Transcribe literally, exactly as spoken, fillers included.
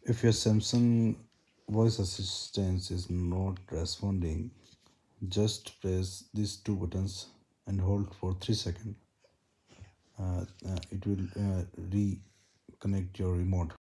If your Samsung voice assistant is not responding, just press these two buttons and hold for three seconds. Uh, uh, it will uh, reconnect your remote.